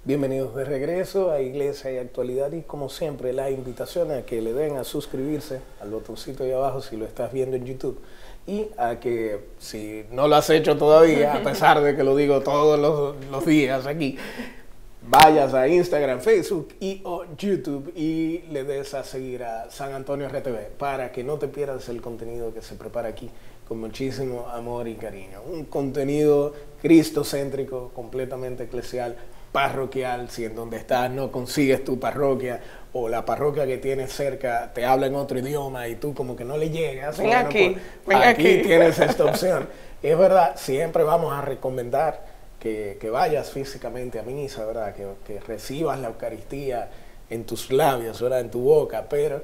Bienvenidos de regreso a Iglesia y Actualidad y como siempre la invitación a que le den a suscribirse al botoncito ahí abajo si lo estás viendo en YouTube y a que si no lo has hecho todavía, a pesar de que lo digo todos los días aquí, vayas a Instagram, Facebook y o YouTube y le des a seguir a San Antonio RTV para que no te pierdas el contenido que se prepara aquí con muchísimo amor y cariño. Un contenido cristocéntrico, completamente eclesial, parroquial. Si en donde estás no consigues tu parroquia o la parroquia que tienes cerca te habla en otro idioma y tú como que no le llegas, ven aquí, ven aquí. tienes esta opción. Es verdad, siempre vamos a recomendar que vayas físicamente a misa, ¿verdad? Que recibas la Eucaristía en tus labios, ¿verdad? En tu boca, pero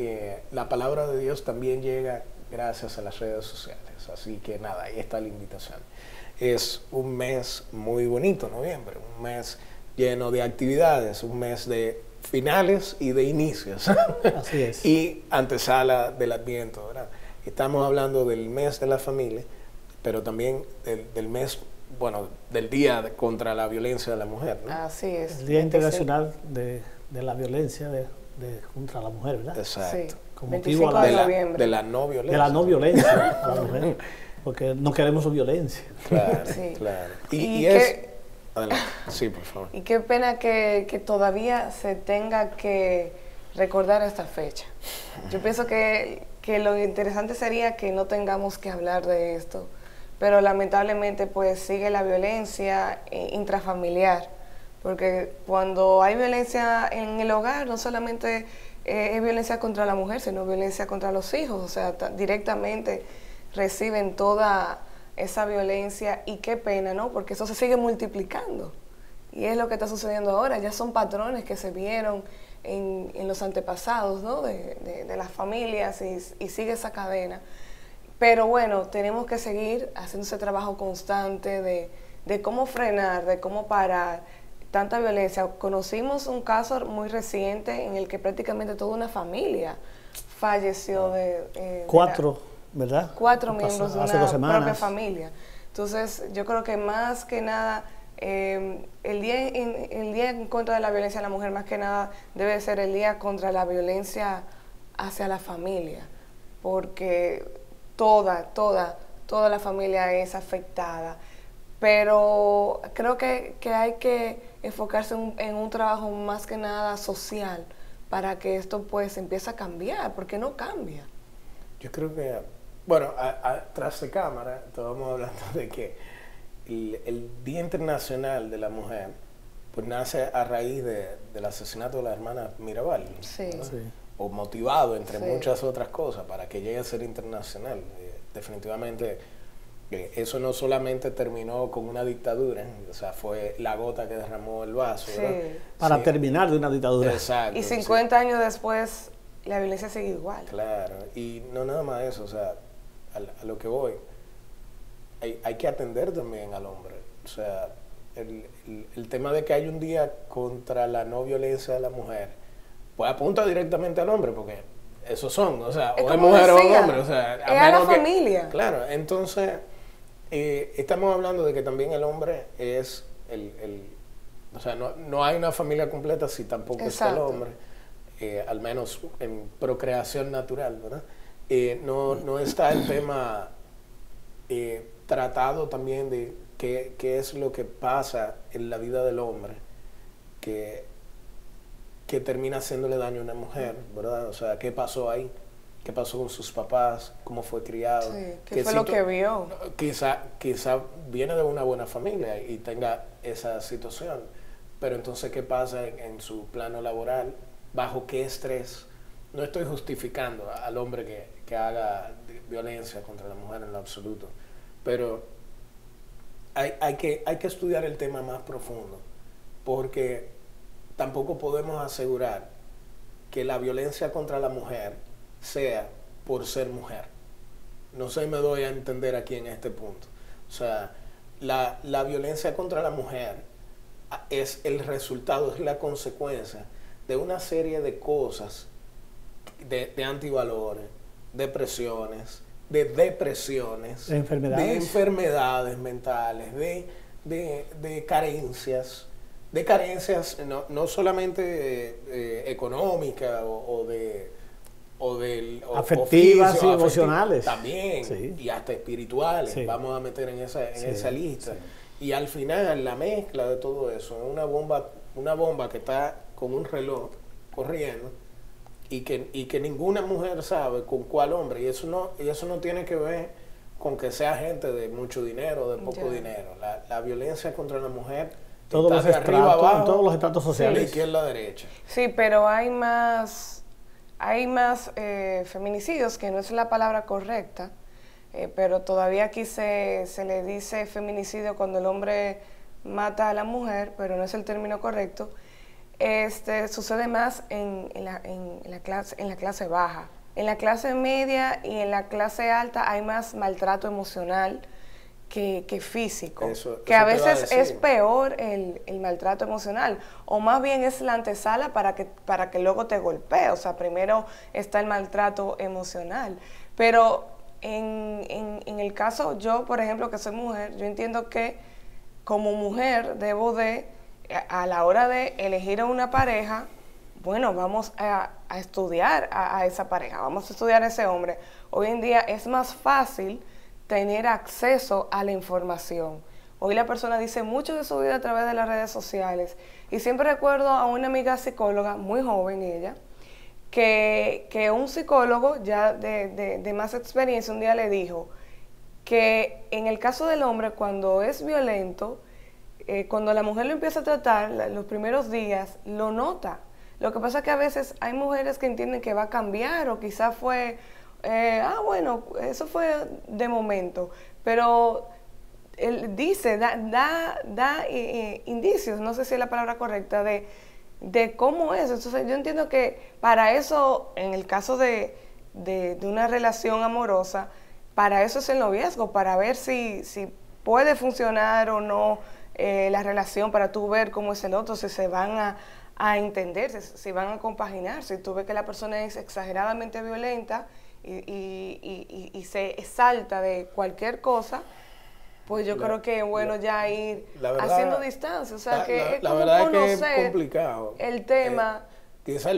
la palabra de Dios también llega gracias a las redes sociales. Así que nada, ahí está la invitación. Es un mes muy bonito, noviembre, un mes lleno de actividades, un mes de finales y de inicios. Así es. Y antesala del Adviento, ¿verdad? Estamos hablando del mes de la familia, pero también del mes, bueno, del Día contra la Violencia de la Mujer, ¿no? Así es. El Día Internacional de la Violencia contra la Mujer, ¿verdad? Exacto. Sí. Con 25 motivo de noviembre. De la no violencia. de la no violencia a la mujer, porque no queremos violencia. Claro, Sí. claro. Y es... Adelante. Sí, por favor. Y qué pena que todavía se tenga que recordar esta fecha. Yo pienso que lo interesante sería que no tengamos que hablar de esto, pero lamentablemente pues sigue la violencia intrafamiliar, porque cuando hay violencia en el hogar no solamente es violencia contra la mujer, sino violencia contra los hijos, o sea, directamente reciben toda esa violencia y qué pena, ¿no? Porque eso se sigue multiplicando y es lo que está sucediendo ahora, ya son patrones que se vieron en los antepasados, ¿no? de las familias y sigue esa cadena. Pero bueno, tenemos que seguir haciendo ese trabajo constante de cómo frenar, de cómo parar tanta violencia. Conocimos un caso muy reciente en el que prácticamente toda una familia falleció Cuatro, ¿verdad? 4 miembros de Hace 2 una semanas. propia familia. Entonces, yo creo que más que nada, el día en contra de la violencia a la mujer, más que nada, debe ser el día contra la violencia hacia la familia, porque toda la familia es afectada. Pero creo que hay que enfocarse en un trabajo más que nada social para que esto pues empiece a cambiar, porque no cambia. Yo creo que, bueno, tras de cámara, estábamos hablando de que el Día Internacional de la Mujer pues nace a raíz del asesinato de la hermana Mirabal, Sí. ¿no? Sí. O motivado, entre Sí. muchas otras cosas, para que llegue a ser internacional. Definitivamente, eso no solamente terminó con una dictadura, o sea, fue la gota que derramó el vaso, Sí. ¿verdad? Para Sí. terminar de una dictadura. Exacto. Y sí. 50 años después, la violencia sigue igual. Claro, y no nada más eso, o sea, a lo que voy, hay que atender también al hombre. O sea, el tema de que hay un día contra la no violencia de la mujer, pues apunta directamente al hombre, porque esos son, o sea, Es o es como mujer o decía, es hombre, o sea, es a la menos que- familia. Claro, entonces, estamos hablando de que también el hombre es o sea, no hay una familia completa si tampoco está el Exacto. hombre. Al menos en procreación natural, ¿verdad? No está el tema tratado también de qué es lo que pasa en la vida del hombre que termina haciéndole daño a una mujer, ¿verdad? O sea, ¿qué pasó ahí? ¿Qué pasó con sus papás? ¿Cómo fue criado? Sí, ¿qué fue lo que vio? Quizá viene de una buena familia y tenga esa situación, pero entonces, ¿qué pasa en su plano laboral? ¿Bajo qué estrés? No estoy justificando al hombre que haga violencia contra la mujer en lo absoluto, pero hay que estudiar el tema más profundo, porque tampoco podemos asegurar que la violencia contra la mujer sea por ser mujer. No sé si me doy a entender aquí en este punto. O sea, la violencia contra la mujer es el resultado, es la consecuencia de una serie de cosas, de antivalores, depresiones, de depresiones, enfermedades, de enfermedades mentales, de carencias, de carencias, no solamente económicas o afectivas oficio, y emocionales. También, sí. y hasta espirituales, sí. vamos a meter en esa lista. Sí. Y al final, la mezcla de todo eso es una bomba que está con un reloj corriendo y que ninguna mujer sabe con cuál hombre. Y eso no tiene que ver con que sea gente de mucho dinero o de poco dinero. La violencia contra la mujer todos está los de arriba abajo, todos los estratos sociales. de izquierda a derecha. Sí, pero hay más feminicidios, que no es la palabra correcta, pero todavía aquí se le dice feminicidio cuando el hombre mata a la mujer, pero no es el término correcto. Sucede más en la clase baja. En la clase media y en la clase alta hay más maltrato emocional que físico, que a veces es peor el maltrato emocional, o más bien es la antesala para que luego te golpee. O sea, primero está el maltrato emocional. Pero en el caso, yo, por ejemplo, que soy mujer, yo entiendo que como mujer debo de, a la hora de elegir a una pareja, bueno, vamos a estudiar a esa pareja, vamos a estudiar a ese hombre. Hoy en día es más fácil tener acceso a la información. Hoy la persona dice mucho de su vida a través de las redes sociales. Y siempre recuerdo a una amiga psicóloga, muy joven ella, que un psicólogo ya de más experiencia un día le dijo que en el caso del hombre, cuando es violento, cuando la mujer lo empieza a tratar, los primeros días, lo nota. Lo que pasa es que a veces hay mujeres que entienden que va a cambiar o quizás fue... bueno, eso fue de momento, pero él dice, da indicios, no sé si es la palabra correcta, de cómo es. Entonces yo entiendo que para eso, en el caso de una relación amorosa, para eso es el noviazgo, para ver si puede funcionar o no la relación, para tú ver cómo es el otro, si se van a entender, si van a compaginar. Si tú ves que la persona es exageradamente violenta y se exalta de cualquier cosa, pues yo creo que es bueno ya ir haciendo distancia. O sea, que es como conocer que es complicado el tema. Quizá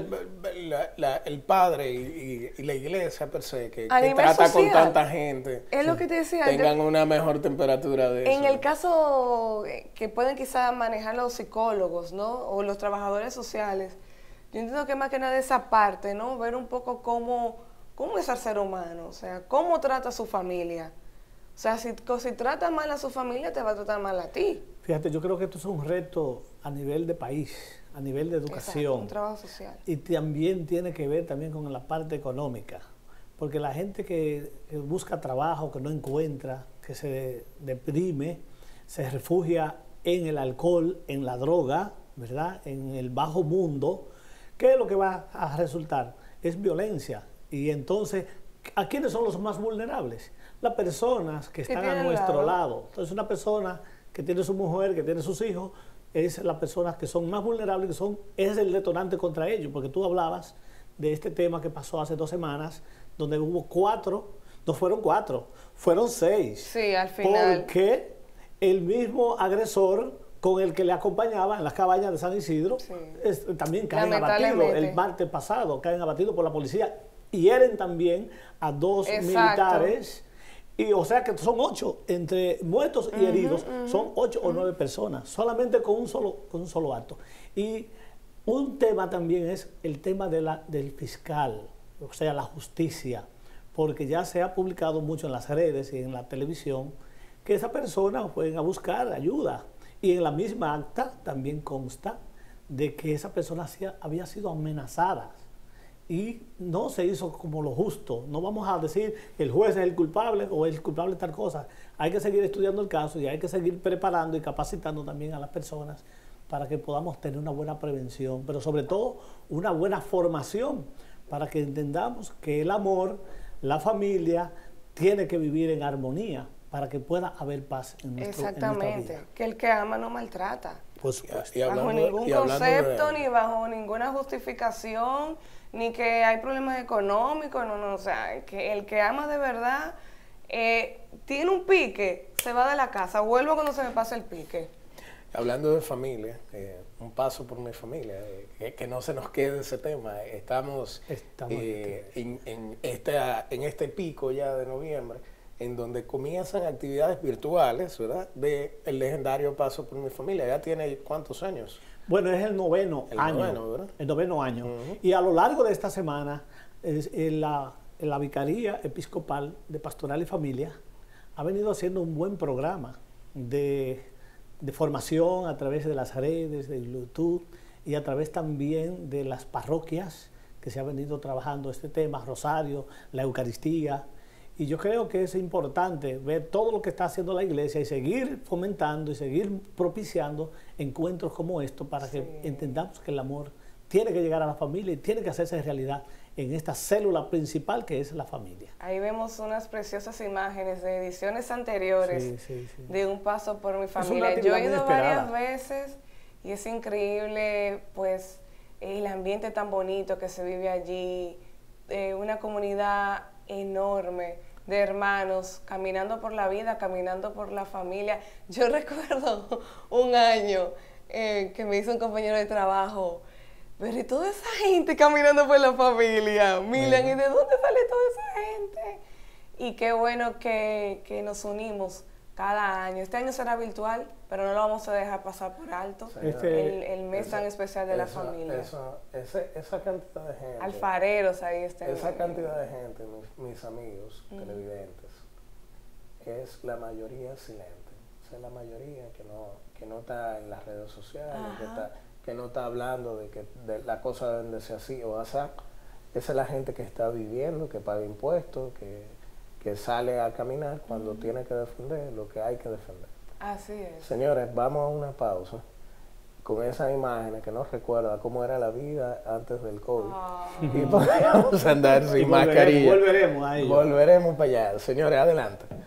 el padre y la iglesia per se, que nivel trata social, con tanta gente, es lo que te decía, tengan una mejor temperatura de eso. En el caso que pueden quizás manejar los psicólogos, ¿no? O los trabajadores sociales, yo entiendo que más que nada esa parte, ¿no? Ver un poco cómo es el ser humano, o sea, cómo trata a su familia. O sea, si trata mal a su familia, te va a tratar mal a ti. Fíjate, yo creo que esto es un reto a nivel de país, a nivel de educación. Exacto, un trabajo social. Y también tiene que ver también con la parte económica. Porque la gente que busca trabajo, que no encuentra, que se deprime, se refugia en el alcohol, en la droga, ¿verdad? En el bajo mundo, ¿qué es lo que va a resultar? Es violencia. Y entonces, ¿a quiénes son los más vulnerables? Las personas que están a nuestro lado. Entonces, una persona que tiene su mujer, que tiene sus hijos, es las personas que son más vulnerables, es el detonante contra ellos. Porque tú hablabas de este tema que pasó hace 2 semanas, donde hubo 4, no fueron 4, fueron 6. Sí, al final. Porque el mismo agresor con el que le acompañaba en las cabañas de San Isidro, también caen abatidos el martes pasado, caen abatidos por la policía. Hieren también a 2 militares, y o sea que son 8, entre muertos y heridos, son 8 o 9 personas, solamente con un solo acto. Y un tema también es el tema del fiscal, o sea, la justicia, porque ya se ha publicado mucho en las redes y en la televisión que esa persona pueden a buscar ayuda, y en la misma acta también consta de que esa persona había sido amenazada. Y no se hizo como lo justo. No vamos a decir que el juez es el culpable o es el culpable de tal cosa. Hay que seguir estudiando el caso y hay que seguir preparando y capacitando también a las personas para que podamos tener una buena prevención, pero sobre todo una buena formación para que entendamos que el amor, la familia, tiene que vivir en armonía para que pueda haber paz en nuestra vida. Que el que ama no maltrata. Por supuesto. Bajo ningún concepto, ni bajo ninguna justificación, ni que hay problemas económicos, no, o sea, que el que ama de verdad tiene un pique, se va de la casa, vuelvo cuando se me pase el pique. Hablando de familia, un paso por mi familia, que no se nos quede ese tema. Estamos en este pico ya de noviembre, en donde comienzan actividades virtuales, ¿verdad? El legendario Paso por mi familia. ¿Ya tiene cuántos años? Bueno, es el noveno año. ¿Verdad? El noveno año. Y a lo largo de esta semana, la Vicaría Episcopal de Pastoral y Familia ha venido haciendo un buen programa de formación a través de las redes, de YouTube y a través también de las parroquias que se ha venido trabajando este tema, Rosario, la Eucaristía. Y yo creo que es importante ver todo lo que está haciendo la Iglesia y seguir fomentando y seguir propiciando encuentros como estos para que entendamos que el amor tiene que llegar a la familia y tiene que hacerse realidad en esta célula principal que es la familia. Ahí vemos unas preciosas imágenes de ediciones anteriores de Un Paso por mi familia. Yo he ido varias veces y es increíble, pues, el ambiente tan bonito que se vive allí, una comunidad enorme de hermanos caminando por la vida, caminando por la familia. Yo recuerdo un año que me hizo un compañero de trabajo, pero y toda esa gente caminando por la familia, Milian, ¿y de dónde sale toda esa gente? Y qué bueno que nos unimos cada año. Este año será virtual, pero no lo vamos a dejar pasar por alto. El mes tan especial de la familia. Esa cantidad de gente. Alfareros ahí están. Esa cantidad de gente, mis amigos televidentes, es la mayoría silente. O sea, la mayoría que no está en las redes sociales, que no está hablando de que de la cosa deben de ser así o así. Esa es la gente que está viviendo, que paga impuestos, que sale a caminar cuando tiene que defender lo que hay que defender. Así es. Señores, vamos a una pausa con esas imágenes que nos recuerda cómo era la vida antes del COVID. Y podríamos andar sin mascarilla. Volveremos a ello. Volveremos para allá. Señores, adelante.